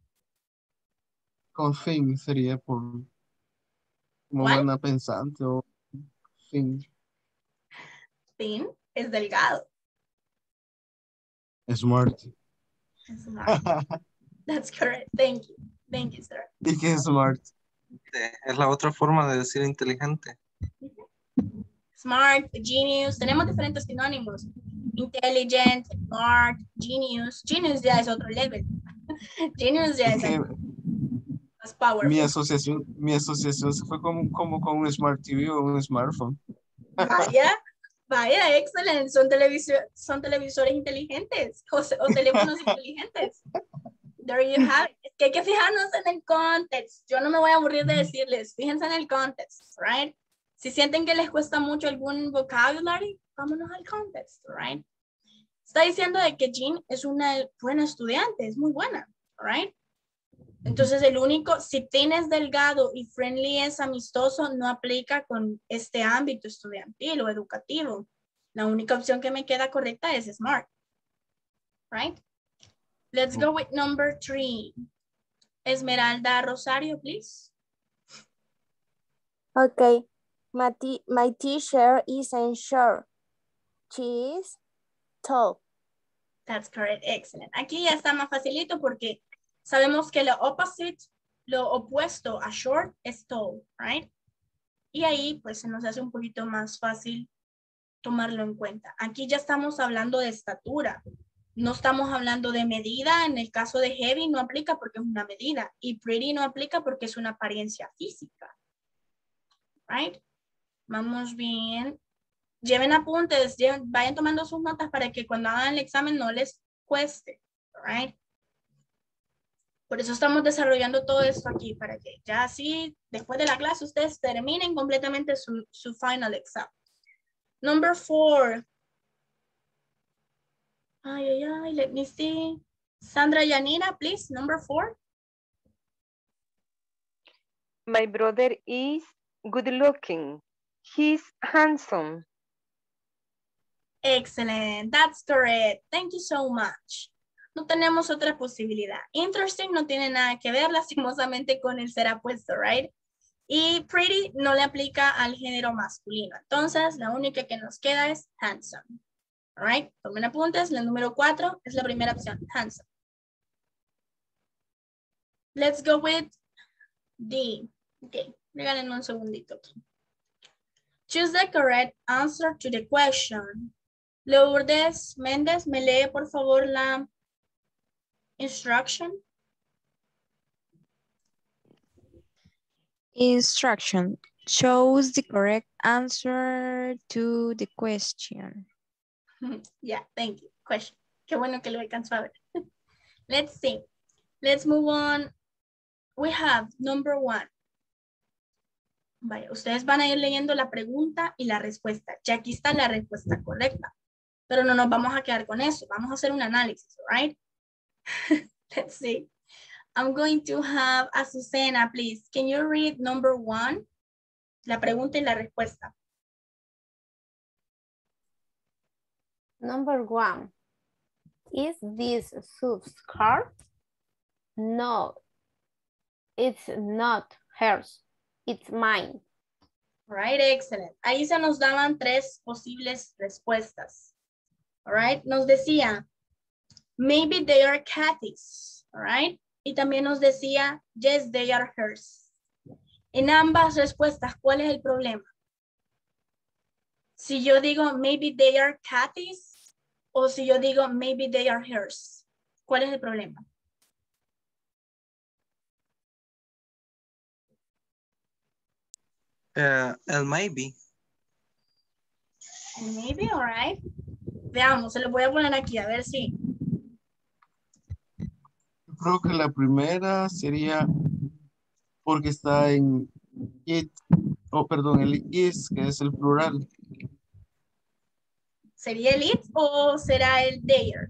Con fin sería por como ¿Cuál? buena pensante o fin. Thin es delgado. Smart. Smart. That's correct. Thank you. Thank you, sir. ¿Y qué es smart? Es la otra forma de decir inteligente. Smart, genius. Tenemos diferentes sinónimos. Intelligent, smart, genius. Genius ya es otro level. Genius ya es algo más powerful. Mi asociación, mi asociación se fue como, como con un Smart T V o un smartphone. Vaya, vaya, excelente. Son, televisor, son televisores inteligentes o, o teléfonos inteligentes. There you have it. Es que hay que fijarnos en el context. Yo no me voy a aburrir de decirles, fíjense en el context, right? Si sienten que les cuesta mucho algún vocabulary, vámonos al context, right? Está diciendo de que Jean es una buena estudiante, es muy buena, right? Entonces el único, si tienes delgado y friendly es amistoso, no aplica con este ámbito estudiantil o educativo. La única opción que me queda correcta es smart, right? Let's go with number three. Esmeralda Rosario, please. Okay. My, my teacher isn't short. She is tall. That's correct. Excellent. Aquí ya está más facilito porque sabemos que lo opposite, lo opuesto a short es tall, right? Y ahí pues se nos hace un poquito más fácil tomarlo en cuenta. Aquí ya estamos hablando de estatura. No estamos hablando de medida. En el caso de heavy no aplica porque es una medida. Y pretty no aplica porque es una apariencia física. Right? Vamos bien. Lleven apuntes. Lleven, vayan tomando sus notas para que cuando hagan el examen no les cueste. Right? Por eso estamos desarrollando todo esto aquí. Para que ya así, después de la clase, ustedes terminen completamente su, su final exam. Number four. Ay, ay, ay, let me see. Sandra Yanina, please, number four. My brother is good looking. He's handsome. Excellent, that's correct. Thank you so much. no tenemos otra posibilidad. Interesting no tiene nada que ver lastimosamente con el ser apuesto, right? Y pretty no le aplica al género masculino. Entonces, la única que nos queda es handsome. All right, tomen apuntes. La número cuatro es la primera opción, handsome. Let's go with D. Ok, regálenme un segundito aquí. Choose the correct answer to the question. Lourdes Méndez, ¿me lee por favor la instruction? Instruction. Choose the correct answer to the question. Yeah, thank you. Question. Qué bueno que lo alcanzó a ver. Let's see. Let's move on. We have number one. Vaya, ustedes van a ir leyendo la pregunta y la respuesta. Ya aquí está la respuesta correcta. Pero no nos vamos a quedar con eso. Vamos a hacer un análisis, right? Let's see. I'm going to have Azucena, please. Can you read number one? La pregunta y la respuesta. Number one. Is this Sue's car? No, it's not hers. It's mine. Right, excellent. Ahí se nos daban tres posibles respuestas. All right, nos decía, maybe they are Kathy's. All right, y también nos decía, yes, they are hers. En ambas respuestas, ¿cuál es el problema? Si yo digo, maybe they are Kathy's, o si yo digo, maybe they are hers, ¿cuál es el problema? Uh, el maybe. Maybe, all right. Veamos, se lo voy a poner aquí, a ver si. Yo creo que la primera sería porque está en it, oh, perdón, el is, que es el plural. ¿Sería el it o será el their?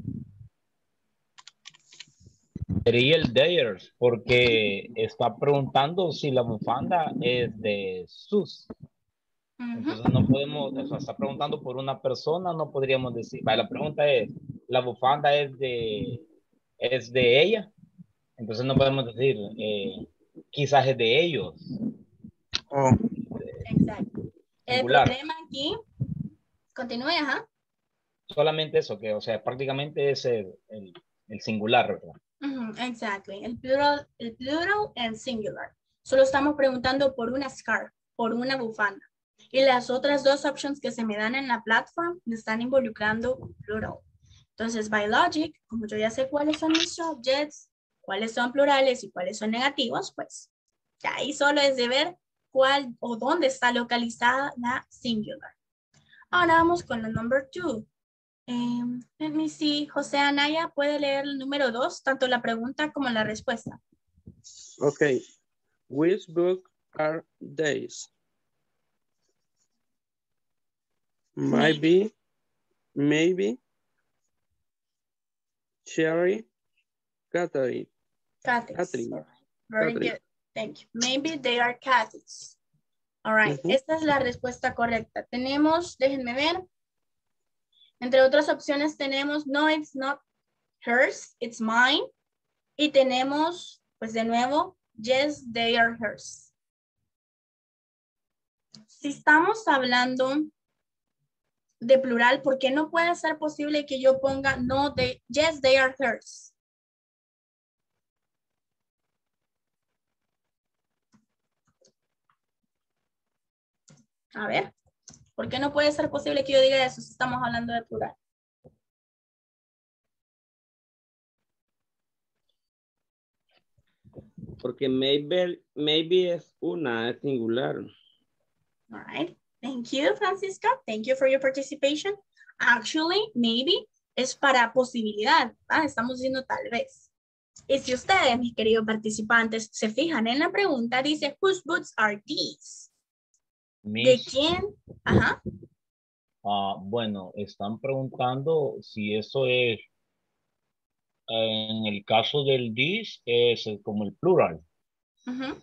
Sería el theirs, porque está preguntando si la bufanda es de sus. Entonces no podemos, o sea, está preguntando por una persona, no podríamos decir, vale, la pregunta es, ¿la bufanda es de, es de ella? Entonces no podemos decir, eh, quizás es de ellos. Oh. Exacto. El Singular. problema aquí, continúe, ajá. Solamente eso, que o sea, prácticamente es el, el, el singular, ¿verdad? Uh-huh, exactly. El plural, el plural and singular. Solo estamos preguntando por una scarf, por una bufanda. Y las otras dos options que se me dan en la plataforma me están involucrando plural. Entonces, by logic, como yo ya sé cuáles son mis subjects, cuáles son plurales y cuáles son negativos, pues ya ahí solo es de ver cuál o dónde está localizada la singular. Ahora vamos con la number two. Um, let me see. José Anaya, ¿puede leer el número dos, tanto la pregunta como la respuesta? Okay. Which book are these? Maybe, maybe, Sherry, Catherine. Cathy's. Catherine. All right. Very Catherine. good. Thank you. Maybe they are Cathy's. All right. Uh-huh. Esta es la respuesta correcta. Tenemos, déjenme ver. Entre otras opciones tenemos, no, it's not hers, it's mine. Y tenemos, pues de nuevo, yes, they are hers. Si estamos hablando de plural, ¿por qué no puede ser posible que yo ponga no, they, yes, they are hers? A ver, ¿por qué no puede ser posible que yo diga eso si estamos hablando de plural? Porque maybe, maybe es una, es singular. All right. Thank you, Francisca. Thank you for your participation. Actually, maybe es para posibilidad. Ah, estamos diciendo tal vez. Y si ustedes, mis queridos participantes, se fijan en la pregunta, dice, whose boots are these? ¿De Miss, quién? Ajá. ah, bueno, están preguntando si eso es, en el caso del this, es como el plural. Ujú.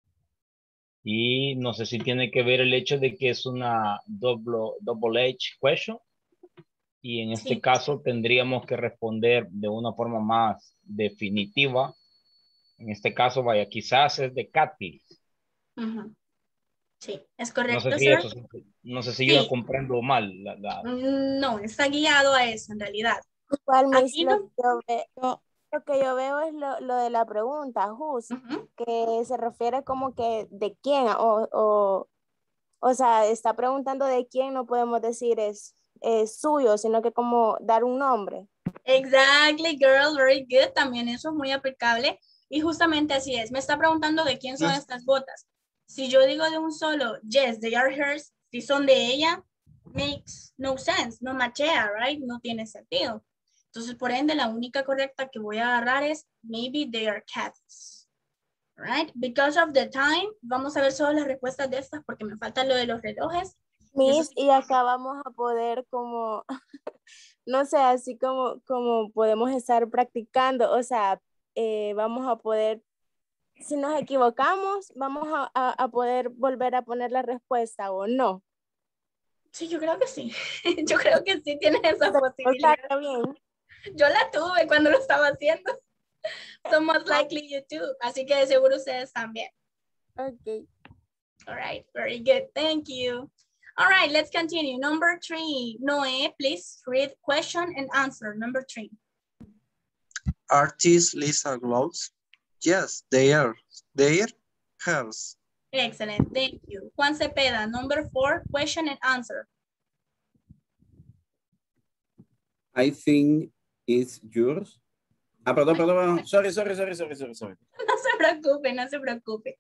Y no sé si tiene que ver el hecho de que es una double, double H question. Y en este Sí. caso tendríamos que responder de una forma más definitiva. En este caso, vaya, quizás es de Katy. Ujú. Sí, es No correcto, sé si sir. eso, no sé si yo la Sí. comprendo mal. La, la- Mm, No, está guiado a eso en realidad. Igual, Miss, Aquí lo, no. que yo ve- lo que yo veo es lo, lo de la pregunta, whose, Ujú. que se refiere como que de quién, o, o, o sea, está preguntando de quién, no podemos decir es, es suyo, sino que como dar un nombre. Exactly, girl, very good. También eso es muy aplicable. Y justamente así es. Me está preguntando de quién son Yes. estas botas. Si yo digo de un solo, yes, they are hers, si son de ella, makes no sense, no machea, right? No tiene sentido. Entonces, por ende, la única correcta que voy a agarrar es maybe they are cats. Right? Because of the time, vamos a ver solo las respuestas de estas porque me falta lo de los relojes. Y eso Miss, y acá vamos a poder como, no sé, así como, como podemos estar practicando, o sea, eh, vamos a poder, si nos equivocamos, vamos a, a, a poder volver a poner la respuesta o no. sí, yo creo que sí. Yo creo que sí tienes esa O sea, posibilidad. está bien. Yo la tuve cuando lo estaba haciendo. So most likely you too. Así que de seguro ustedes también. Ok. All right, very good. Thank you. All right, let's continue. Number three. Noé, please read question and answer. Number three. Artist Lisa gloves? Yes, they are. They are hers. Excellent, thank you. Juan Cepeda, number four, question and answer. I think it's yours. Ah, perdón, perdón, perdón. Sorry, sorry, sorry, sorry, sorry, sorry. No se preocupe, no se preocupe.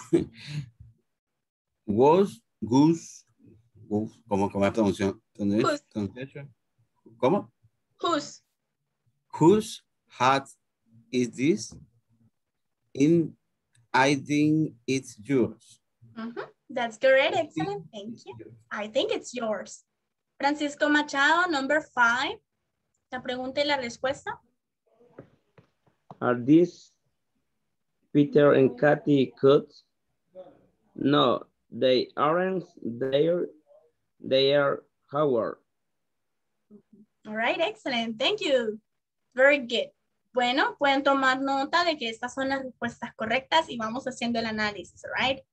Was, goose, goose, ¿cómo, cómo es pronunciación? Whose? ¿Cómo? Whose? Whose hat is this? In, I think it's yours. Mm-hmm. That's correct, excellent, thank you. I think it's yours. Francisco Machado, number five. La pregunta y la respuesta. Are these Peter and Kathy cooks? No, they aren't. They're, they are Howard. All right, excellent, thank you. Very good. Bueno, pueden tomar nota de que estas son las respuestas correctas y vamos haciendo el análisis, all right?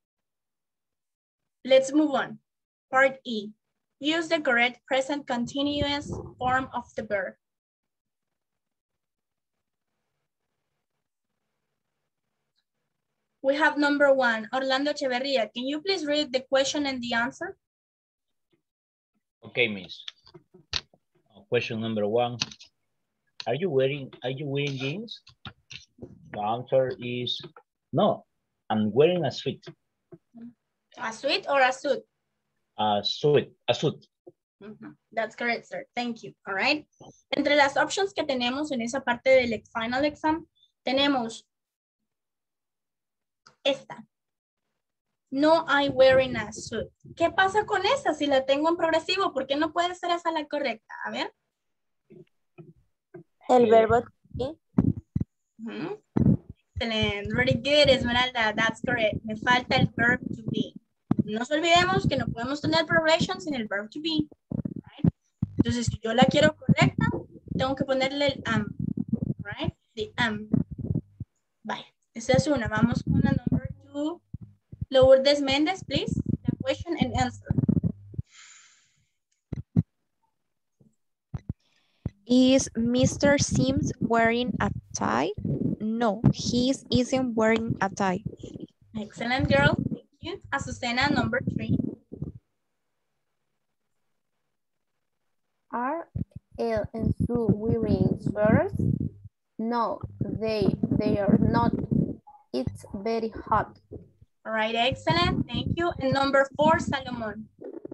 Let's move on. Part E. Use the correct present continuous form of the verb. We have number one, Orlando Echeverria. Can you please read the question and the answer? Okay, miss. Question number one. Are you wearing, are you wearing jeans? The answer is no, I'm wearing a suit. A suit or a suit? A suit, a suit. Mm-hmm. That's correct, sir. Thank you. All right. Entre las options que tenemos en esa parte del final exam, tenemos esta. No, I'm wearing a suit. ¿Qué pasa con esa si la tengo en progresivo? ¿Por qué no puede ser esa la correcta? A ver. El Eh, verbo to be. Mm-hmm. Excellent. Very good, Esmeralda. That's correct. Me falta el verb to be. No nos olvidemos que no podemos tener progression sin el verb to be. Right? Entonces, si yo la quiero correcta, tengo que ponerle el am. Right? The am. Vaya. Esa es una. Vamos con la number two. Lourdes Méndez, please. The question and answer. Is Mister Sims wearing a tie? No, he isn't wearing a tie. Excellent, girl. Thank you. Azucena, number three. Are Elle and Sue wearing sweaters? No, they they are not. It's very hot. All right, excellent. Thank you. And number four, Salomon.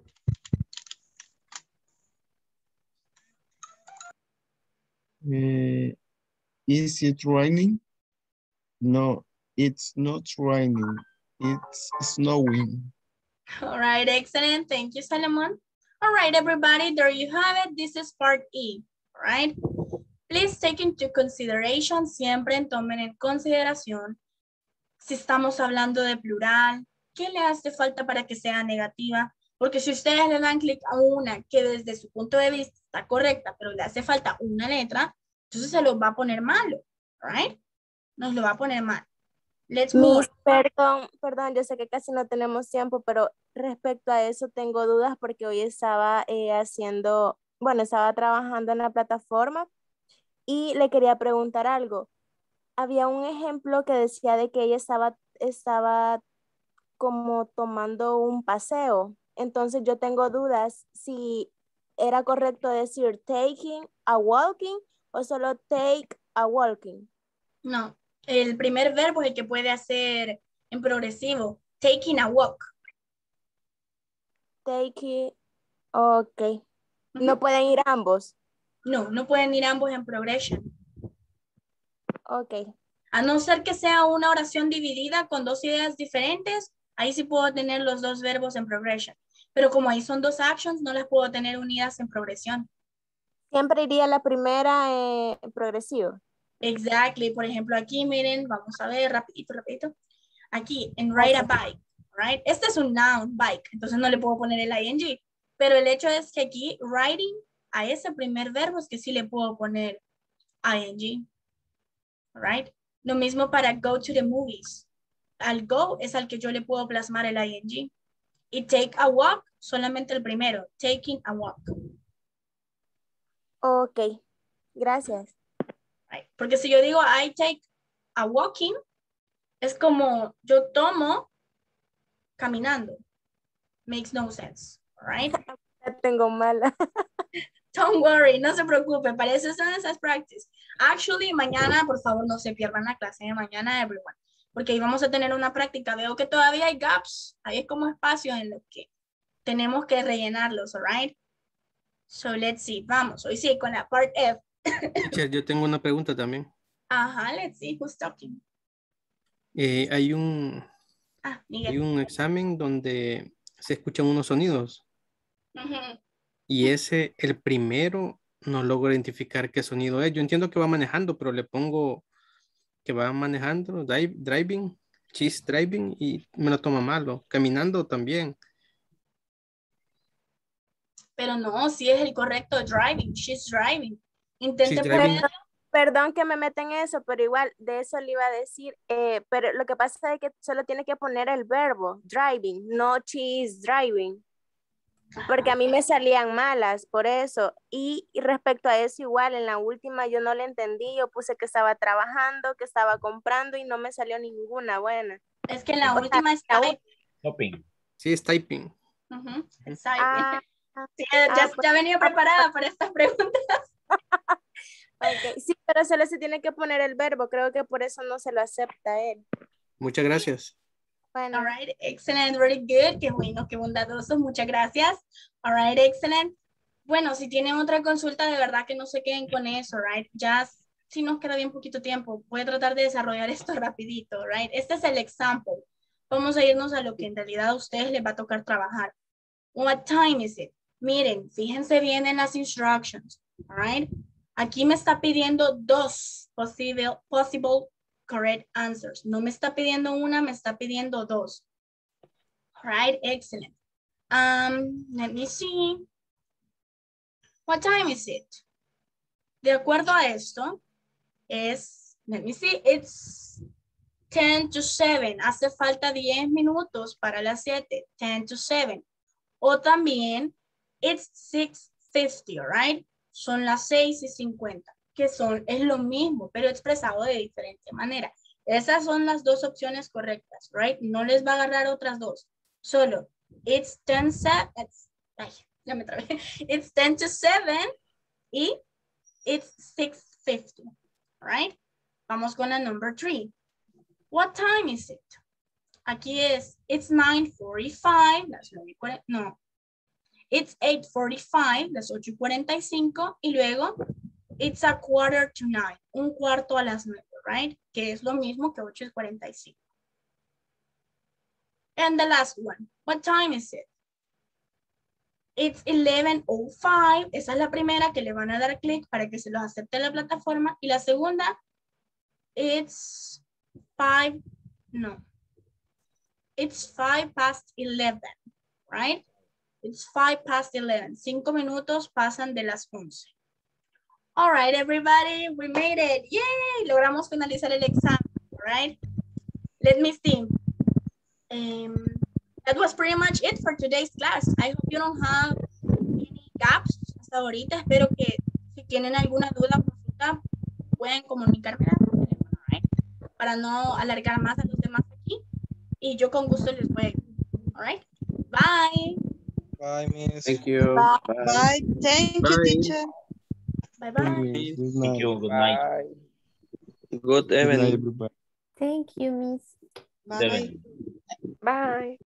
Uh, is it raining? No, it's not raining. It's snowing. All right, excellent. Thank you, Salomon. All right, everybody, there you have it. This is part E, all right? Please take into consideration, siempre tomen en consideración si estamos hablando de plural, qué le hace falta para que sea negativa, Porque si ustedes le dan clic a una que desde su punto de vista está correcta, pero le hace falta una letra, entonces se los va a poner malo, right? Nos lo va a poner mal. Let's move Miss, on. perdón, perdón, yo sé que casi no tenemos tiempo, pero respecto a eso tengo dudas porque hoy estaba eh, haciendo, bueno, estaba trabajando en la plataforma y le quería preguntar algo. Había un ejemplo que decía de que ella estaba, estaba como tomando un paseo. Entonces yo tengo dudas si era correcto decir taking a walking o solo take a walking. No, el primer verbo es el que puede hacer en progresivo. Taking a walk. Taking, ok. Uh-huh. ¿No pueden ir ambos? No, no pueden ir ambos en progression. Ok. A no ser que sea una oración dividida con dos ideas diferentes, ahí sí puedo tener los dos verbos en progression. Pero como ahí son dos actions, no las puedo tener unidas en progresión. Siempre iría la primera eh, en progresivo. Exactly. Por ejemplo, aquí miren, vamos a ver rapidito, rapidito. Aquí, en ride a bike, right? Este es un noun, bike, entonces no le puedo poner el ing. Pero el hecho es que aquí, riding, a ese primer verbo es que sí le puedo poner ing. Right? Lo mismo para go to the movies. Al go es al que yo le puedo plasmar el ing. Y take a walk, solamente el primero. Taking a walk. Ok, gracias. Right. Porque si yo digo I take a walking, es como yo tomo caminando. Makes no sense. Right? Tengo mala. Don't worry, no se preocupe, para eso son esas practices. Actually, mañana, por favor, no se pierdan la clase de mañana, everyone, porque ahí vamos a tener una práctica. Veo que todavía hay gaps, hay como espacios en los que tenemos que rellenarlos, all right? So, let's see, vamos, hoy sí, con la part F. Teacher, yo tengo una pregunta también. Ajá, let's see, who's talking? Eh, hay un, ah, hay un examen donde se escuchan unos sonidos. Uh-huh. Y ese, el primero, no logro identificar qué sonido es. Yo entiendo que va manejando, pero le pongo que va manejando, drive, driving, she's driving, y me lo toma malo. Caminando también. Pero no, sí es el correcto, driving, she's driving. Intente driving. ponerlo. Perdón que me meten en eso, pero igual de eso le iba a decir, eh, pero lo que pasa es que solo tiene que poner el verbo, driving, no she's driving. Porque a mí me salían malas por eso. Y, y respecto a eso, igual en la última yo no le entendí. Yo puse que estaba trabajando, que estaba comprando y no me salió ninguna buena. Es que en la o última es typing. Typing. Sí, es typing. Uh-huh. Es typing. Ah, sí, ya, ah, ya, pues, ya venía preparada para estas preguntas. Okay. Sí, pero solo se tiene que poner el verbo. Creo que por eso no se lo acepta él. Muchas gracias. Bueno. All right, excellent, very good. Qué bueno, qué bondadoso. Muchas gracias. All right, excellent. Bueno, si tienen otra consulta, de verdad que no se queden con eso, right? Ya si nos queda bien poquito tiempo, voy a tratar de desarrollar esto rapidito, right? Este es el example. Vamos a irnos a lo que en realidad a ustedes les va a tocar trabajar. What time is it? Miren, fíjense bien en las instructions, all right? Aquí me está pidiendo dos possible, possible correct answers. No me está pidiendo una, me está pidiendo dos. All right, excellent. Um, let me see. What time is it? De acuerdo a esto, es, let me see, it's ten to seven. Hace falta diez minutos para las siete. ten to seven. O también, it's six fifty, all right? Son las seis y cincuenta, que son, es lo mismo, pero expresado de diferente manera. Esas son las dos opciones correctas, right? No les va a agarrar otras dos. Solo, it's ten, it's, ay, ya me trabé. It's ten to seven y it's six fifty, right? Vamos con la number three. What time is it? Aquí es, it's nine forty-five, las nueve, no. It's eight forty-five, las ocho y cuarenta y cinco, y luego it's a quarter to nine, un cuarto a las nueve, right? Que es lo mismo que ocho y cuarenta y cinco. And the last one, what time is it? It's eleven oh five, esa es la primera que le van a dar clic para que se los acepte la plataforma, y la segunda, it's five, no, it's five past eleven, right? It's five past eleven. Cinco minutos pasan de las once. All right, everybody, we made it. Yay! Logramos finalizar el examen. All right. Let me see. Um, that was pretty much it for today's class. I hope you don't have any gaps hasta ahorita. Espero que si tienen alguna duda o consulta pueden comunicarme por teléfono, all right? Para no alargar más a los demás aquí. Y yo con gusto les voy a ayudar. All right. Bye. Bye, miss. Thank you. Bye. Bye. Bye. Thank Bye. you, teacher. Bye bye. Good Thank night. you. Good night. Good Good night, evening. everybody. Thank you, Miss. Bye. Seven. Bye.